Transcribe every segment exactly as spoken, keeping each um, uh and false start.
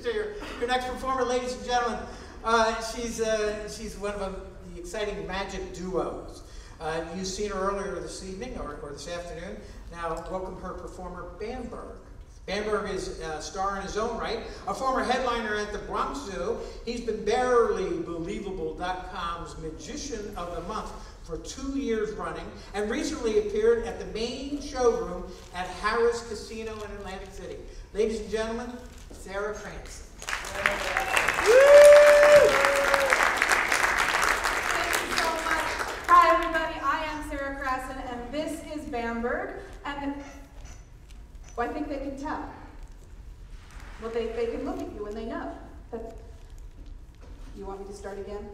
introduce to your, your next performer, ladies and gentlemen. Uh, she's, uh, she's one of the, the exciting magic duos. Uh, you've seen her earlier this evening or, or this afternoon. Now, welcome her performer, Bamberg. Bamberg is a star in his own right, a former headliner at the Bronx Zoo. He's been barely believable dot com's Magician of the Month for two years running, and recently appeared at the main showroom at Harrah's Casino in Atlantic City. Ladies and gentlemen, Sara Cranston. Thank you so much. Hi everybody, I am Sara Cranston, and this is Bamberg. And well, I think they can tell. Well, they, they can look at you and they know. But you want me to start again?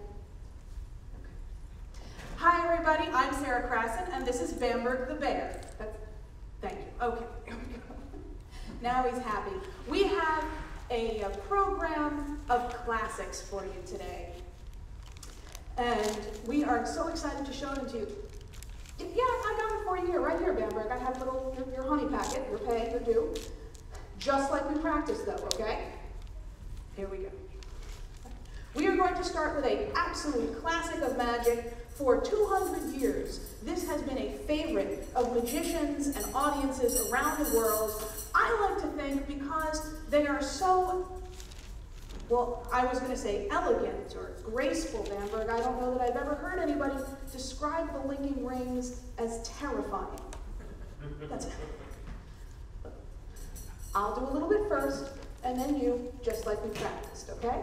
Okay. Hi everybody, I'm Sara Cranston, and this is Bamberg the Bear. That's, thank you. Okay, here we go. Now he's happy. We have a, a program of classics for you today. And we are so excited to show them to you. Yeah, I got it for you here, right here, Bamberg. I have little, your, your honey packet, your pay, your due. Just like we practiced though, okay? Here we go. We are going to start with an absolute classic of magic. For two hundred years, this has been a favorite of magicians and audiences around the world. I like to think because they are so, well, I was going to say elegant or graceful, Bamberg. I don't know that I've ever heard anybody describe the linking rings as terrifying. That's it. I'll do a little bit first, and then you, just like we practiced, okay?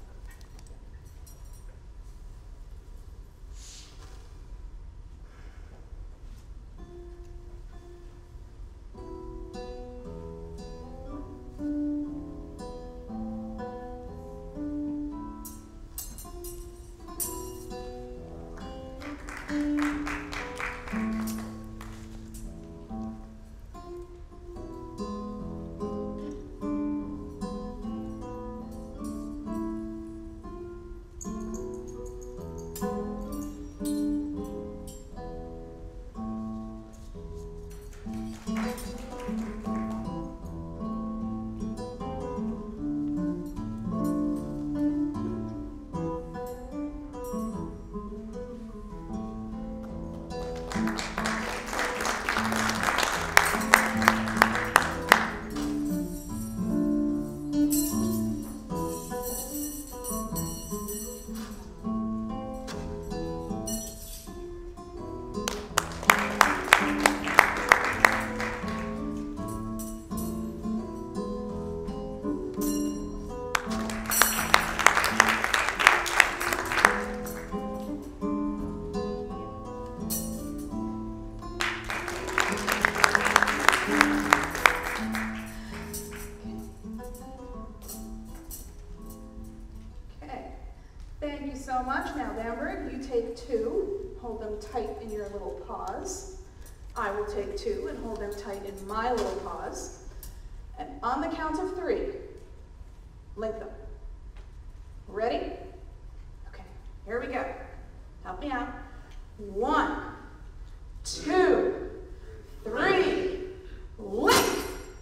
So much. Now, Bamberg, you take two, hold them tight in your little paws. I will take two and hold them tight in my little paws. And on the count of three, link them. Ready? Okay, here we go. Help me out. One, two, three, link!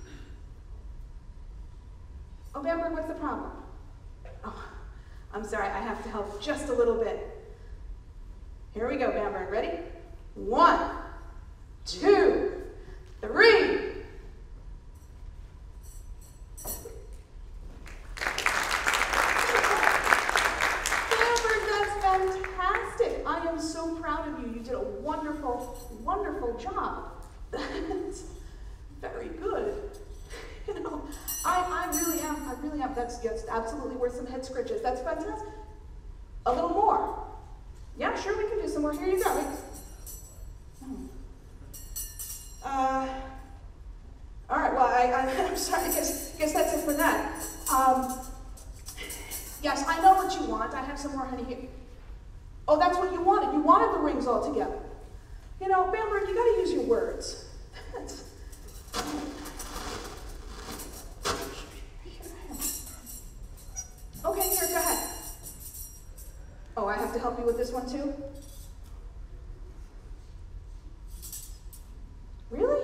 Oh, Bamberg, what's the problem? Oh. I'm sorry, I have to help just a little bit. Here we go, Bamberg. Ready? One, two, three. Bamberg, that's fantastic. I am so proud of you. You did a wonderful, wonderful job. That's very good. You know, I, I really am, I really am. That's, that's absolutely worth some head scratches. That's fantastic. A little more. Yeah, sure, we can do some more. Here you go. Hmm. Uh, all right, well, I, I, I'm sorry, I guess, guess that's it for that. Um, yes, I know what you want. I have some more honey here. Oh, that's what you wanted. You wanted the rings all together. You know, Bamberg, you got to use your words. That's, okay, here, go ahead. Oh, I have to help you with this one too? Really?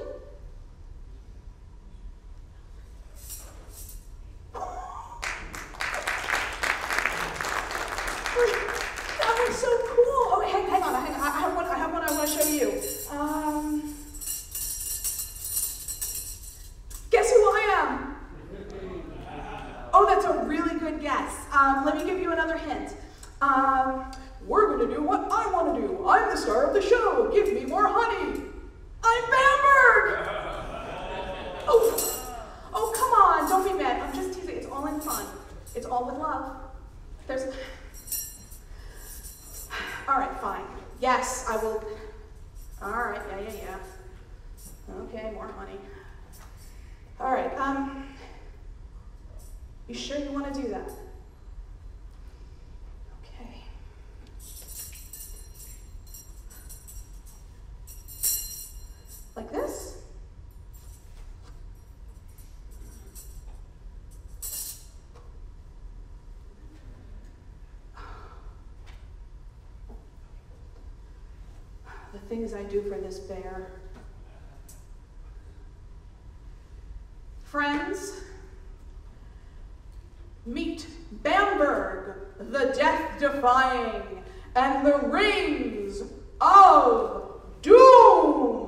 Um, let me give you another hint. Um, we're going to do what I want to do. I'm the star of the show. Give me more honey. I'm Bamberg! Oh, oh, come on. Don't be mad. I'm just teasing. It's all in fun. It's all with love. There's... All right, fine. Yes, I will. All right, yeah, yeah, yeah. Okay, more honey. All right, um, you sure you want to do that? Okay. Like this? The things I do for this bear. Friends, meet Bamberg, the death-defying, and the rings of doom.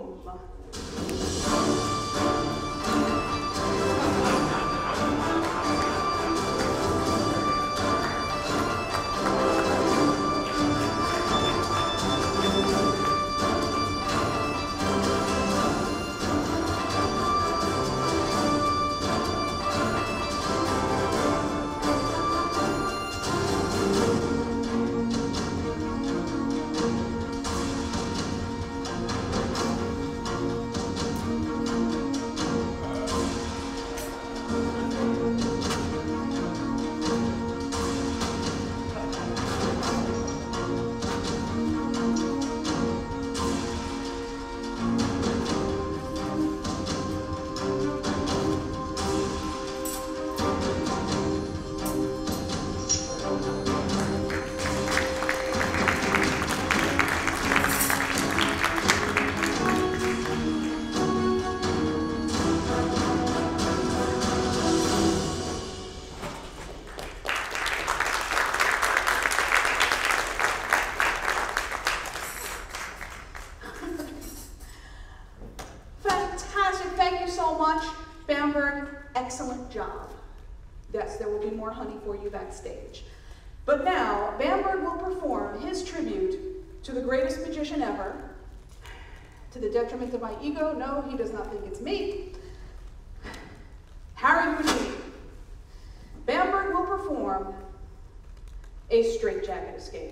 Excellent job. Yes, there will be more honey for you backstage. But now, Bamberg will perform his tribute to the greatest magician ever. To the detriment of my ego, no, he does not think it's me. Harry Houdini. Bamberg will perform a straitjacket escape.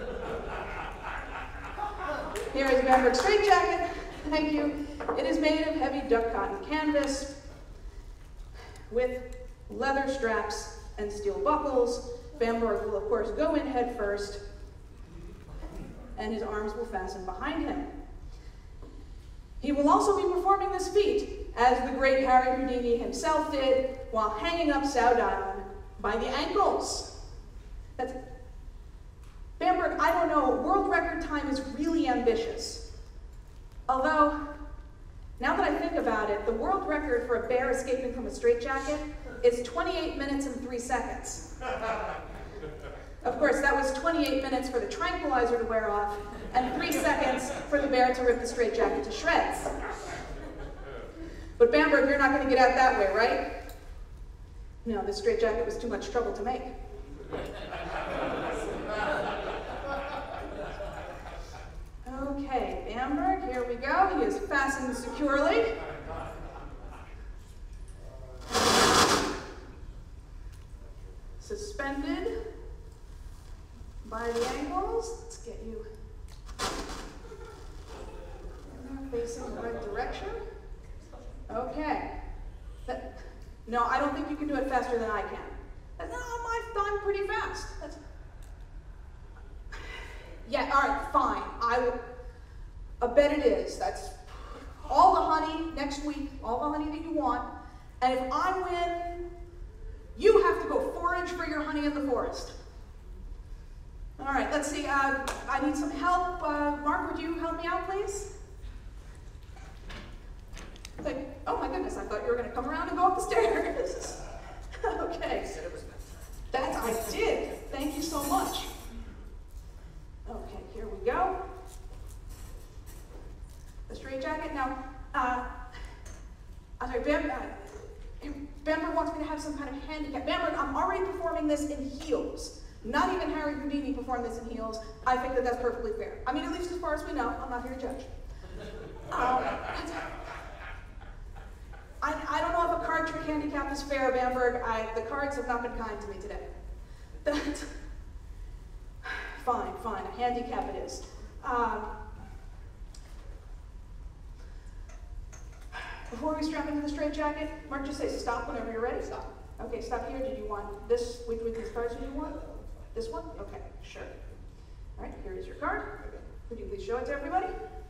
Here is Bamberg's straitjacket. Thank you. It is made of heavy duck cotton canvas with leather straps and steel buckles. Bamberg will, of course, go in head first, and his arms will fasten behind him. He will also be performing this feat, as the great Harry Houdini himself did, while hanging upside down by the ankles. That's, Bamberg, I don't know, world record time is really ambitious. Although, now that I think about it, the world record for a bear escaping from a straitjacket is twenty-eight minutes and three seconds. Of course, that was twenty-eight minutes for the tranquilizer to wear off, and three seconds for the bear to rip the straitjacket to shreds. But Bamberg, you're not going to get out that way, right? No, this straitjacket was too much trouble to make. Okay, Bamberg, here we go. He is fastened securely. Suspended by the ankles. Let's get you in there, facing the right direction. Okay. That, no, I don't think you can do it faster than I can. No, my, I'm pretty fast. That's, yeah, all right, fine. I will. I bet it is. That's all the honey next week, all the honey that you want. And if I win, you have to go forage for your honey in the forest. All right, let's see. Uh, I need some help. Uh, Mark, would you help me out, please? Like, oh my goodness, I thought you were going to come around and go up the stairs. Okay. That I did. Thank you so much. Okay, here we go. The straitjacket. Now, uh, I'm sorry, Bam, uh, Bam, Bamberg wants me to have some kind of handicap. Bamberg, I'm already performing this in heels. Not even Harry Houdini performed this in heels. I think that that's perfectly fair. I mean, at least as far as we know. I'm not here to judge. Um, I, I don't know if a card trick handicap is fair, Bamberg. I, the cards have not been kind to me today. That, fine, fine, a handicap it is. Um, before we strap into the straitjacket, Mark, just say stop whenever you're ready. Stop. Okay, stop here. Did you want this? Which of these cards did you want? This one? Okay, sure. All right, here is your card. Would you please show it to everybody?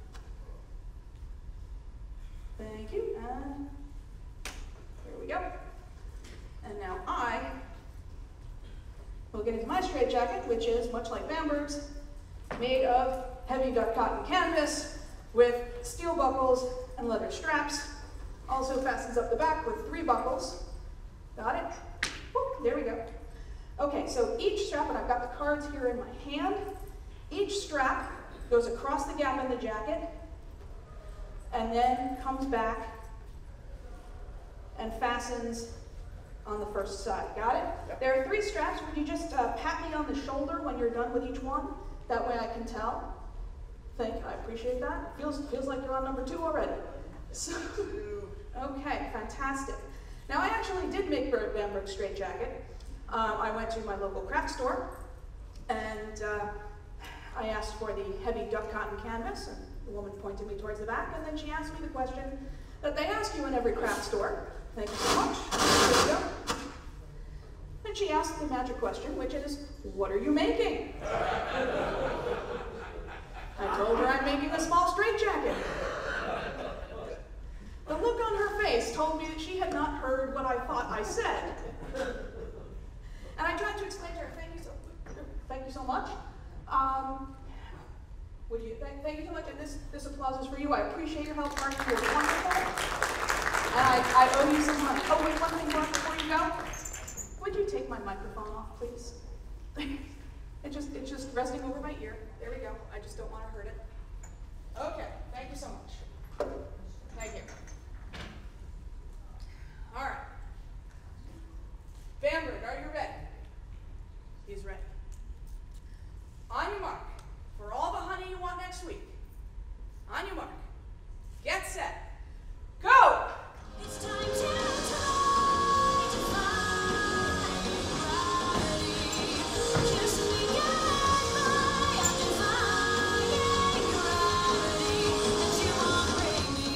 Thank you. And here we go. And now I will get into my straitjacket, which is, much like Bamberg's, made of heavy duck cotton canvas with steel buckles and leather straps. Also fastens up the back with three buckles. Got it? Whoop, there we go. Okay, so each strap, and I've got the cards here in my hand, each strap goes across the gap in the jacket and then comes back and fastens on the first side. Got it? Yep. There are three straps. Would you just uh, pat me on the shoulder when you're done with each one? That way I can tell. Thank you. I appreciate that. Feels, feels like you're on number two already. So, okay, fantastic. Now, I actually did make Bamberg's straitjacket. Um, I went to my local craft store, and uh, I asked for the heavy duck cotton canvas, and the woman pointed me towards the back, and then she asked me the question that they ask you in every craft store. Thank you so much. There you go. And she asked the magic question, which is, what are you making? I told her I'm making a small straitjacket. The look on her face told me that she had not heard what I thought I said. And I tried to explain to her, thank you so, thank you so much. Um, would you, th thank you so much, and this, this applause is for you. I appreciate your help, Mark. You're wonderful. And I, I owe you some money. Oh, wait, one thing, Mark, before you go. Would you take my microphone off, please? it just, it's just resting over my ear. There we go. I just don't want to hurt it. Okay, thank you so much. Thank you. All right. Bamberg, are you ready? He's ready. On your mark, for all the honey you want next week. On your mark. Get set. Go! It's time to try to find gravity. Just me and my defying gravity. And you won't bring me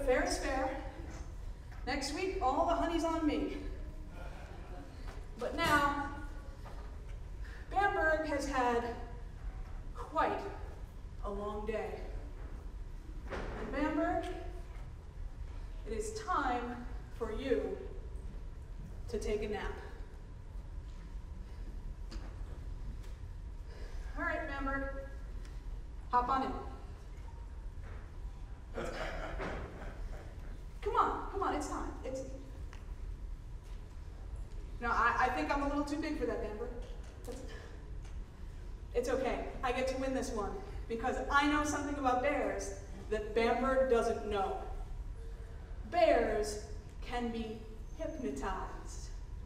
but fair is fair. Next week, all the honey's on me. But now, Bamberg has had quite a long day. And Bamberg, it is time for you to take a nap. All right, Bamberg, hop on in. Come on, come on, it's time. It's. No, I, I think I'm a little too big for that, Bamberg. It's, it's okay. I get to win this one because I know something about bears that Bamberg doesn't know. Bears can be hypnotized.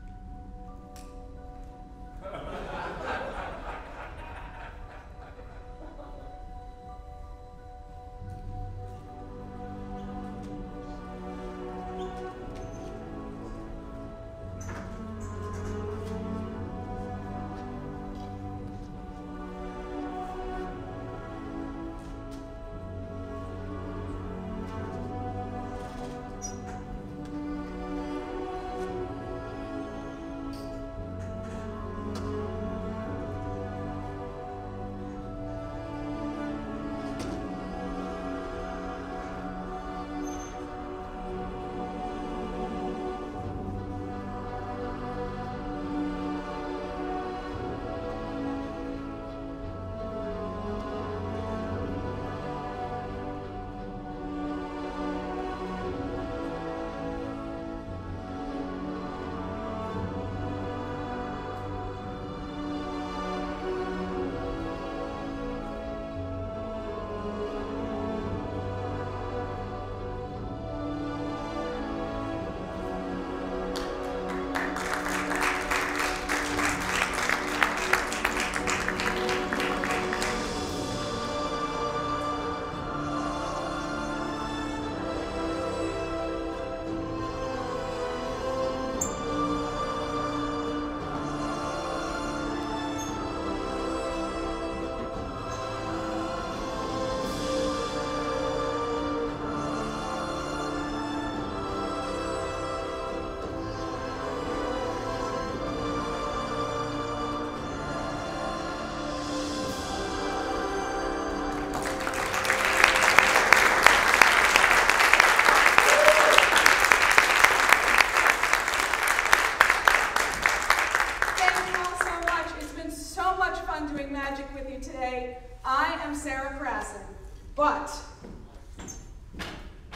But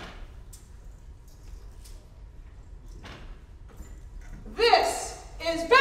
this is